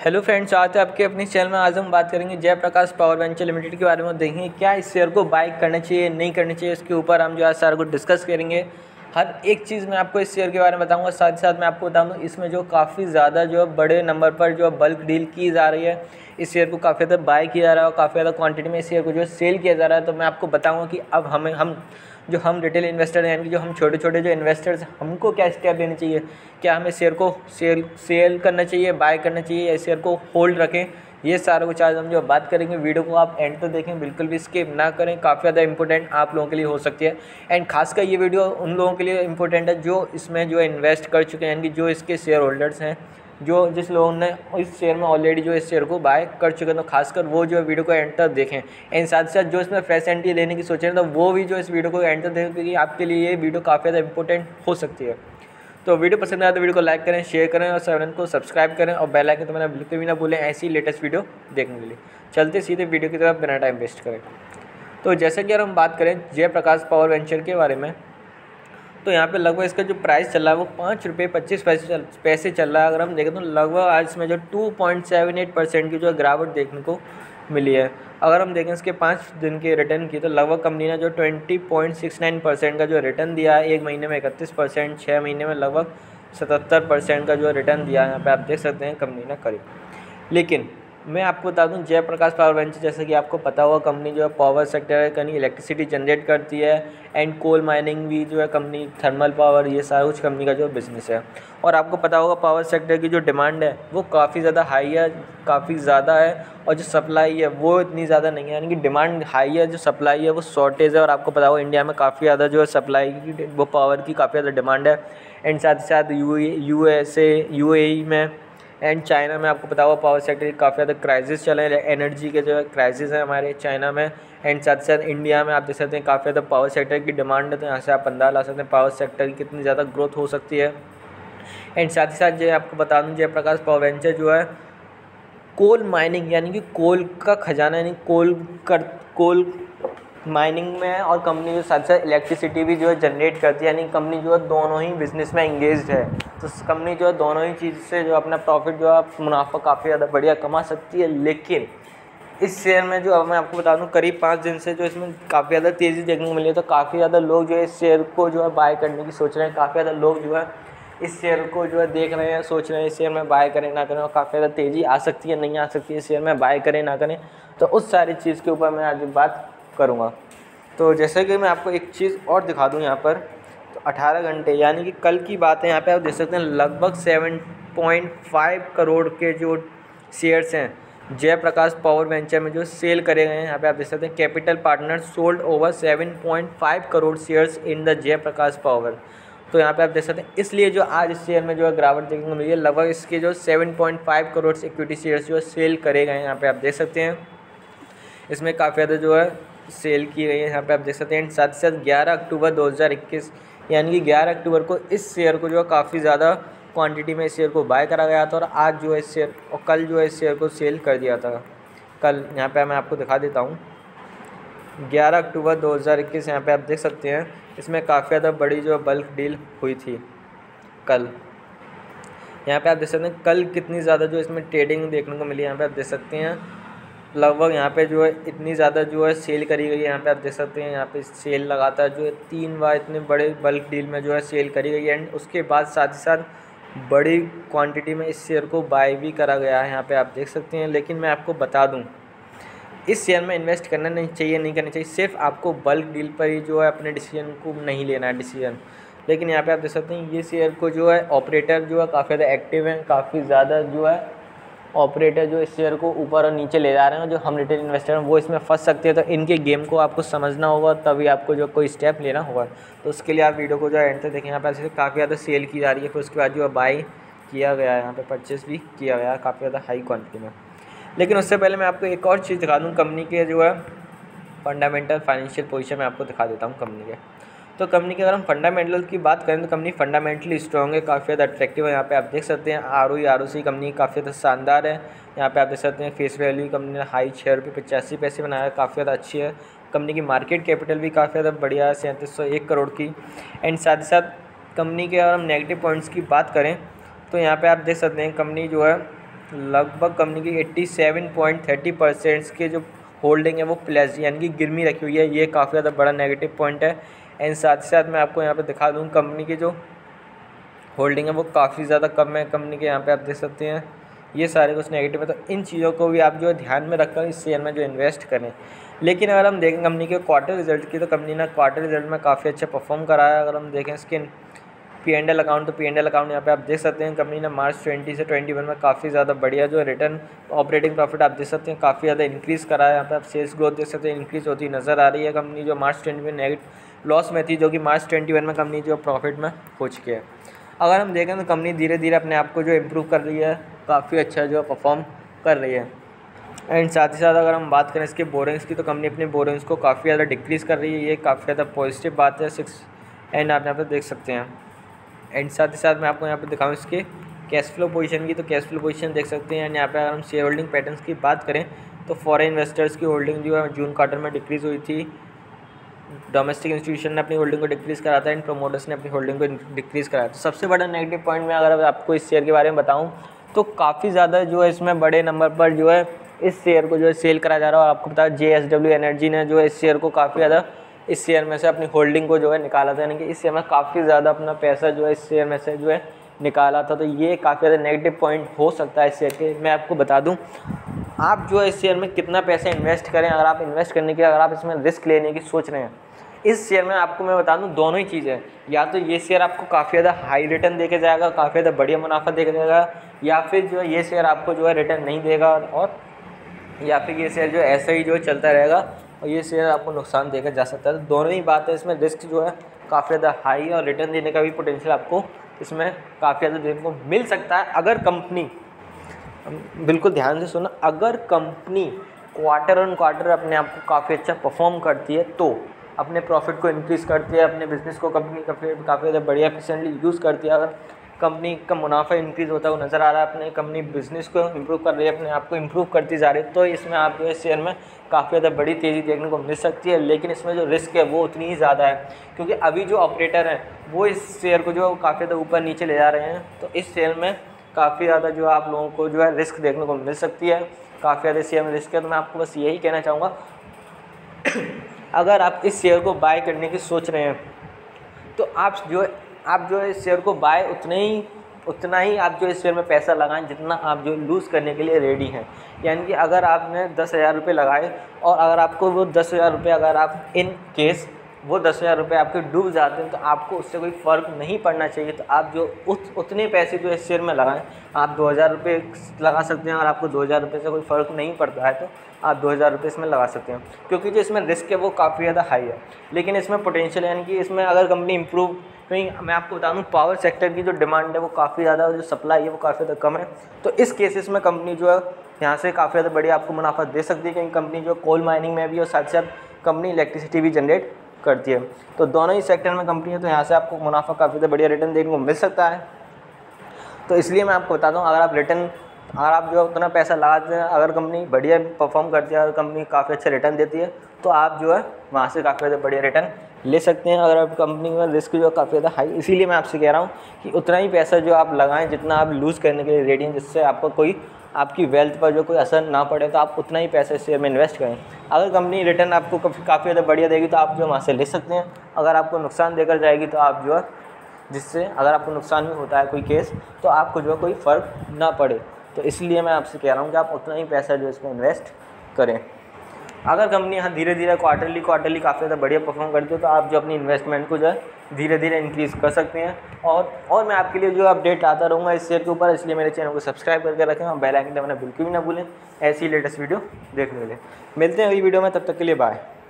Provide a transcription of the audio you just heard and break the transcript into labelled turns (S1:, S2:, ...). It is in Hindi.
S1: हेलो फ्रेंड्स, आज आपके अपने चैनल में आज हम बात करेंगे जयप्रकाश पावर वेंचर लिमिटेड के बारे में। देखेंगे क्या इस शेयर को बाय करना चाहिए नहीं करना चाहिए, इसके ऊपर हम जो है सारा कुछ डिस्कस करेंगे। हर एक चीज़ मैं आपको इस शेयर के बारे में बताऊंगा। साथ ही साथ मैं आपको बता दूं इसमें जो काफ़ी ज़्यादा जो बड़े नंबर पर जो बल्क डील की जा रही है, इस शेयर को काफ़ी ज़्यादा बाय किया जा रहा है और काफ़ी ज़्यादा क्वांटिटी में इस शेयर को जो सेल किया जा रहा है। तो मैं आपको बताऊँगा कि अब हम रिटेल इन्वेस्टर हैं, यानी कि जो हम छोटे छोटे जो इन्वेस्टर्स हैं, हमको क्या स्टेप लेने चाहिए। क्या हमें शेयर को सेल करना चाहिए, बाय करना चाहिए, या शेयर को होल्ड रखें, ये सारा कुछ आज हम जो बात करेंगे। वीडियो को आप एंड तक देखें, बिल्कुल भी स्किप ना करें। काफ़ी ज़्यादा इंपॉर्टेंट आप लोगों के लिए हो सकती है। एंड खासकर ये वीडियो उन लोगों के लिए इंपॉर्टेंट है जो इसमें जो इन्वेस्ट कर चुके हैं, यानी कि जो इसके शेयर होल्डर्स हैं, जिस लोगों ने इस शेयर में ऑलरेडी जो इस शेयर को बाय कर चुके हैं। तो खासकर वो जो वीडियो को एंड तक देखें। एंड साथ ही साथ जो इसमें फ्रेश एंट्री लेने की सोच रहे हैं, तो वो भी जो इस वीडियो को एंड तक देखें, क्योंकि आपके लिए ये वीडियो काफ़ी ज़्यादा इंपॉर्टेंट हो सकती है। तो वीडियो पसंद आए तो वीडियो को लाइक करें, शेयर करें और चैनल को सब्सक्राइब करें और बेल आइकन तो मैंने बिल्कुल भी ना भूलें ऐसी लेटेस्ट वीडियो देखने के लिए। चलते सीधे वीडियो की तरफ बिना टाइम वेस्ट करें। तो जैसे कि अगर हम बात करें जयप्रकाश पावर वेंचर के बारे में, तो यहाँ पे लगभग इसका जो प्राइस चल रहा है वो ₹5.25 चल रहा है। अगर हम देखें तो लगभग आज इसमें जो 2.78% की जो गिरावट देखने को मिली है। अगर हम देखें इसके 5 दिन के रिटर्न की, तो लगभग कंपनी ने जो 20.69% का जो रिटर्न दिया है, 1 महीने में 31%, 6 महीने में लगभग 77% का जो रिटर्न दिया है। यहाँ पे आप देख सकते हैं कंपनी ने करीब। लेकिन मैं आपको बता दूं जयप्रकाश पावर वेंचर, जैसे कि आपको पता होगा, कंपनी जो है पावर सेक्टर है, कहीं इलेक्ट्रिसिटी जनरेट करती है। एंड कोल माइनिंग भी जो है कंपनी, थर्मल पावर, ये सारा कुछ कंपनी का जो बिज़नेस है। और आपको पता होगा पावर सेक्टर की जो डिमांड है वो काफ़ी ज़्यादा हाई है, काफ़ी ज़्यादा है, और जो सप्लाई है वो इतनी ज़्यादा नहीं है। यानी कि डिमांड हाई है, जो सप्लाई है वो शॉर्टेज है। और आपको पता होगा इंडिया में काफ़ी ज़्यादा जो है सप्लाई की, वो पावर की काफ़ी ज़्यादा डिमांड है। एंड साथ ही साथ यूएई में एंड चाइना में आपको पता होगा पावर सेक्टर की काफ़ी ज़्यादा क्राइसिस चल रहे हैं, एनर्जी के जो क्राइसिस है हमारे चाइना में। एंड साथ ही साथ इंडिया में आप देख सकते हैं काफ़ी ज़्यादा पावर सेक्टर की डिमांड है। तो यहाँ से आप अंदाज़ा ला सकते हैं पावर सेक्टर की कितनी ज़्यादा ग्रोथ हो सकती है। एंड साथ ही साथ जो आपको बता दूँ जयप्रकाश पावर वेंचर जो है कोल माइनिंग, यानी कि कोल का खजाना, यानी कोल माइनिंग में है, और कंपनी जो साथ साथ इलेक्ट्रिसिटी भी जो है जनरेट करती है। यानी कंपनी जो है दोनों ही बिज़नेस में एंगेज्ड है। तो कंपनी जो है दोनों ही चीज़ से जो अपना प्रॉफिट जो है मुनाफा काफ़ी ज़्यादा बढ़िया कमा सकती है। लेकिन इस शेयर में जो अब मैं आपको बता दूं करीब 5 दिन से जो इसमें काफ़ी ज़्यादा तेज़ी देखने को मिली है। तो काफ़ी ज़्यादा लोग जो है इस शेयर को जो है बाय करने की सोच रहे हैं। काफ़ी ज़्यादा लोग जो है इस शेयर को जो है देख रहे हैं, सोच रहे हैं इस शेयर में बाय करें ना करें, और काफ़ी ज़्यादा तेज़ी आ सकती है नहीं आ सकती है इस शेयर में बाय करें ना करें। तो उस सारी चीज़ के ऊपर मैं आज बात करूँगा। तो जैसे कि मैं आपको एक चीज़ और दिखा दूँ यहाँ पर, तो 18 घंटे यानी कि कल की बात है। यहाँ पे आप देख सकते हैं लगभग 7.5 करोड़ के जो शेयर्स हैं जयप्रकाश पावर वेंचर में जो सेल करे गए हैं। यहाँ पे आप देख सकते हैं capital partner sold over 7.5 crore shares in the Jaiprakash power. तो यहाँ पे आप देख सकते हैं, इसलिए जो आज इस शेयर में जो है गिरावट देखने को मिली है। लगभग इसके जो 7.5 करोड़ इक्विटी शेयर्स जो है सेल करे गए हैं। यहाँ पे आप देख सकते हैं इसमें काफ़ी ज़्यादा जो है सेल की गई है। यहाँ पे आप देख सकते हैं। साथ ही साथ 11 अक्टूबर 2021 यानी कि 11 अक्टूबर को इस शेयर को जो है काफ़ी ज़्यादा क्वांटिटी में इस शेयर को बाय करा गया था, और आज जो है इस शेयर और कल जो है इस शेयर को सेल कर दिया था। कल यहाँ पे मैं आपको दिखा देता हूँ 11 अक्टूबर 2021, यहाँ पे आप देख सकते हैं इसमें काफ़ी ज़्यादा बड़ी जो बल्क डील हुई थी कल। यहाँ पे आप देख सकते हैं कल कितनी ज़्यादा जो इसमें ट्रेडिंग देखने को मिली। यहाँ पे आप देख सकते हैं लगभग यहाँ पे जो है इतनी ज़्यादा जो है सेल करी गई है। यहाँ पे आप देख सकते हैं यहाँ पे सेल लगातार जो है 3 बार इतने बड़े बल्क डील में जो है सेल करी गई है। एंड उसके बाद साथ ही साथ बड़ी क्वांटिटी में इस शेयर को बाय भी करा गया है। यहाँ पे आप देख सकते हैं। लेकिन मैं आपको बता दूँ इस शेयर में इन्वेस्ट करना नहीं चाहिए, नहीं करना चाहिए। सिर्फ आपको बल्क डील पर ही जो है अपने डिसीजन को नहीं लेना है डिसीजन। लेकिन यहाँ पे आप देख सकते हैं ये शेयर को जो है ऑपरेटर जो है काफ़ी ज़्यादा एक्टिव हैं, काफ़ी ज़्यादा जो है ऑपरेटर जो इस शेयर को ऊपर और नीचे ले जा रहे हैं। जो हम रिटेल इन्वेस्टर हैं वो इसमें फंस सकते हैं। तो इनके गेम को आपको समझना होगा, तभी आपको जो कोई स्टेप लेना होगा। तो उसके लिए आप वीडियो को जो है एंड तक देखें। यहाँ पर ऐसे काफ़ी ज़्यादा सेल की जा रही है, फिर उसके बाद जो है बाई किया गया है, यहाँ पे परचेस भी किया गया है काफ़ी ज़्यादा हाई क्वान्टिटी में। लेकिन उससे पहले मैं आपको एक और चीज़ दिखा दूँ कंपनी के जो है फंडामेंटल फाइनेंशियल पोजीशन मैं आपको दिखा देता हूँ कंपनी के। तो कंपनी के अगर हम फंडामेंटल की बात करें तो कंपनी फंडामेंटली स्ट्रॉन्ग है, काफ़ी ज़्यादा अट्रैक्टिव है। यहाँ पे आप देख सकते हैं ROE कंपनी काफ़ी ज़्यादा शानदार है। यहाँ पे आप देख सकते हैं फेस वैल्यू कंपनी ने हाई ₹6.85 बनाया है, काफ़ी ज़्यादा अच्छी है। कंपनी की मार्केट कैपिटल भी काफ़ी ज़्यादा बढ़िया है, 3701 करोड़ की। एंड साथ ही साथ कंपनी के अगर हम नेगेटिव पॉइंट्स की बात करें तो यहाँ पे आप देख सकते हैं कंपनी जो है लगभग कंपनी की 87.30% के जो होल्डिंग है वो प्लस यानी कि गिरमी रखी हुई है। ये काफ़ी ज़्यादा बड़ा नेगेटिव पॉइंट है। एंड साथ ही साथ मैं आपको यहाँ पे दिखा दूँ कंपनी की जो होल्डिंग है वो काफ़ी ज़्यादा कम है कंपनी के। यहाँ पे आप देख सकते हैं ये सारे कुछ नेगेटिव है। तो इन चीज़ों को भी आप जो है ध्यान में रखकर इस शेयर में जो इन्वेस्ट करें। लेकिन अगर हम देखें कंपनी के क्वार्टर रिजल्ट की, तो कंपनी ने क्वार्टर रिजल्ट में काफ़ी अच्छा परफॉर्म करा है। अगर हम देखें इसके P&L अकाउंट, तो P&L अकाउंट यहाँ पे आप देख सकते हैं कंपनी ने मार्च 20 से 21 में काफ़ी ज़्यादा बढ़िया जो रिटर्न ऑपरेटिंग प्रॉफिट आप देख सकते हैं काफ़ी ज़्यादा इंक्रीज़ करा है। यहाँ पे आप सेल्स ग्रोथ देख सकते हैं इंक्रीज़ होती नज़र आ रही है। कंपनी जो मार्च 20 में नेगेटिव लॉस में थी, जो कि मार्च 21 में कंपनी जो प्रॉफिट में हो चुकी है। अगर हम देखें तो कंपनी धीरे धीरे अपने आप को जो इम्प्रूव कर रही है, काफ़ी अच्छा जो परफॉर्म कर रही है। एंड साथ ही साथ अगर हम बात करें इसके बोरिंग्स की, तो कंपनी अपनी बोरिंग्स को काफ़ी ज़्यादा डिक्रीज़ कर रही है। ये काफ़ी ज़्यादा पॉजिटिव बात है। 6 एंड आप यहाँ पर देख सकते हैं। एंड साथ ही साथ मैं आपको यहाँ पे दिखाऊँ इसके कैश फ्लो पोजीशन की, तो कैश फ्लो पोजीशन देख सकते हैं। एंड यहाँ पे अगर हम शेयर होल्डिंग पैटर्न्स की बात करें, तो फॉरेन इन्वेस्टर्स की होल्डिंग जो है जून क्वार्टर में डिक्रीज़ हुई थी। डोमेस्टिक इंस्टीट्यूशन ने अपनी होल्डिंग को डिक्रीज़ करा था एंड प्रोमोटर्स ने अपनी होल्डिंग को डिक्रीज़ कराया। तो सबसे बड़ा नेगेटिव पॉइंट मैं अगर आपको इस शेयर के बारे में बताऊँ, तो काफ़ी ज़्यादा जो है इसमें बड़े नंबर पर जो है इस शेयर को जो है सेल करा जा रहा है। और आपको पता है JSW एनर्जी ने जो है इस शेयर को काफ़ी ज़्यादा इस शेयर में से अपनी होल्डिंग को जो है निकाला था, यानी कि इस शेयर में काफ़ी ज़्यादा अपना पैसा जो है इस शेयर में से जो है निकाला था। तो ये काफ़ी ज़्यादा नेगेटिव पॉइंट हो सकता है इस शेयर के। मैं आपको बता दूं, आप जो है इस शेयर में कितना पैसा इन्वेस्ट करें। अगर आप इन्वेस्ट करने के अगर आप इसमें रिस्क लेने की सोच रहे हैं, इस शेयर में आपको मैं बता दूं दोनों ही चीज़ें, या तो ये शेयर आपको काफ़ी ज़्यादा हाई रिटर्न देके जाएगा, काफ़ी ज़्यादा बढ़िया मुनाफा देके जाएगा, या फिर जो है ये शेयर आपको जो है रिटर्न नहीं देगा, और या फिर ये शेयर जो ऐसे ही जो चलता रहेगा और ये शेयर आपको नुकसान देकर जा सकता है। तो दोनों ही बात है, इसमें रिस्क जो है काफ़ी ज़्यादा हाई है और रिटर्न देने का भी पोटेंशियल आपको इसमें काफ़ी ज़्यादा देखने को मिल सकता है। अगर कंपनी, बिल्कुल ध्यान से सुना, अगर कंपनी क्वार्टर ऑन क्वार्टर अपने आप को काफ़ी अच्छा परफॉर्म करती है, तो अपने प्रॉफिट को इंक्रीज़ करती है, अपने बिजनेस को कंपनी काफ़ी ज़्यादा बढ़िया एफिशिएंटली यूज़ करती है। अगर कंपनी का मुनाफा इंक्रीज़ होता है वो नज़र आ रहा है, अपने कंपनी बिजनेस को इंप्रूव कर रही है, अपने आप को इंप्रूव करती जा रही है, तो इसमें आप जो है शेयर में काफ़ी ज़्यादा बड़ी तेज़ी देखने को मिल सकती है। लेकिन इसमें जो रिस्क है वो उतनी ही ज़्यादा है, क्योंकि अभी जो ऑपरेटर हैं वो इस शेयर को जो काफ़ी ज़्यादा ऊपर नीचे ले जा रहे हैं। तो इस शेयर में काफ़ी ज़्यादा जो आप लोगों को जो है रिस्क देखने को मिल सकती है, काफ़ी ज़्यादा शेयर में रिस्क है। तो मैं आपको बस यही कहना चाहूँगा, अगर आप इस शेयर को बाय करने की सोच रहे हैं, तो आप जो है इस शेयर को बाय उतना ही आप जो इस शेयर में पैसा लगाएं जितना आप जो लूज़ करने के लिए रेडी हैं। यानी कि अगर आपने 10,000 रुपये लगाए और अगर आपको वो 10,000 रुपये, अगर आप इन केस वो 10,000 रुपये आपके डूब जाते हैं, तो आपको उससे कोई फ़र्क नहीं पड़ना चाहिए। तो आप जो उतने पैसे जो इस शेयर में लगाएं, आप 2,000 रुपये लगा सकते हैं। अगर आपको 2,000 रुपये से कोई फ़र्क नहीं पड़ता है तो आप 2,000 रुपये इसमें लगा सकते हैं, क्योंकि जो इसमें रिस्क है वो काफ़ी ज़्यादा हाई है। लेकिन इसमें पोटेंशियल, यानी कि इसमें अगर कंपनी इंप्रूव, कहीं मैं आपको बता दूँ पावर सेक्टर की जो डिमांड है वो काफ़ी ज़्यादा, और जो सप्लाई है वो काफ़ी ज़्यादा कम है। तो इस केसेस में कंपनी जो है यहाँ से काफ़ी ज़्यादा बढ़िया आपको मुनाफा दे सकती है, क्योंकि कंपनी जो कोल माइनिंग में भी और साथ साथ कंपनी इलेक्ट्रिसिटी भी जनरेट करती है। तो दोनों ही सेक्टर में कंपनी है, तो यहाँ से आपको मुनाफा काफ़ी ज़्यादा बढ़िया रिटर्न देखने को मिल सकता है। तो इसलिए मैं आपको बताता हूँ, अगर आप जो उतना पैसा लगाते हैं, अगर कंपनी बढ़िया परफॉर्म करती है, अगर कंपनी काफ़ी अच्छा रिटर्न देती है, तो आप जो है वहाँ से काफ़ी ज़्यादा बढ़िया रिटर्न ले सकते हैं। अगर आप कंपनी में रिस्क जो काफ़ी ज़्यादा हाई, इसीलिए मैं आपसे कह रहा हूँ कि उतना ही पैसा जो आप लगाएं जितना आप लूज़ करने के लिए रेडी हैं, जिससे आपको कोई आपकी वेल्थ पर जो कोई असर ना पड़े। तो आप उतना ही पैसा इस शेयर में इन्वेस्ट करें। अगर कंपनी रिटर्न आपको काफ़ी ज़्यादा बढ़िया देगी तो आप जो वहाँ से ले सकते हैं। अगर आपको नुकसान देकर जाएगी तो आप जो है, जिससे अगर आपको नुकसान भी होता है कोई केस, तो आपको जो कोई फ़र्क ना पड़े। तो इसलिए मैं आपसे कह रहा हूँ कि आप उतना ही पैसा जो इसमें इन्वेस्ट करें। अगर कंपनी यहाँ धीरे धीरे क्वार्टरली काफ़ी ज़्यादा बढ़िया परफॉर्म करती है, तो आप जो अपनी इन्वेस्टमेंट को जो है धीरे धीरे इंक्रीज़ कर सकते हैं। और मैं आपके लिए जो अपडेट आता रहूँगा इस शेयर के ऊपर, इसलिए मेरे चैनल को सब्सक्राइब करके रखें और बेल आइकन दबाना बिल्कुल भी ना भूलें, ऐसी लेटेस्ट वीडियो देखने के लिए। मिलते हैं अगली वीडियो में, तब तक के लिए बाय।